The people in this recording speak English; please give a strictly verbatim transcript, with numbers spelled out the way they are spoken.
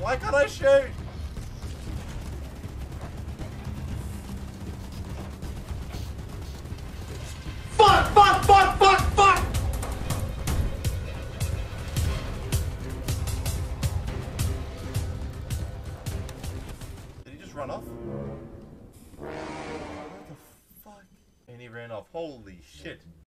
Why can't I shoot? Fuck, fuck, fuck, fuck, fuck! Did he just run off? What the fuck? And he ran off. Holy shit.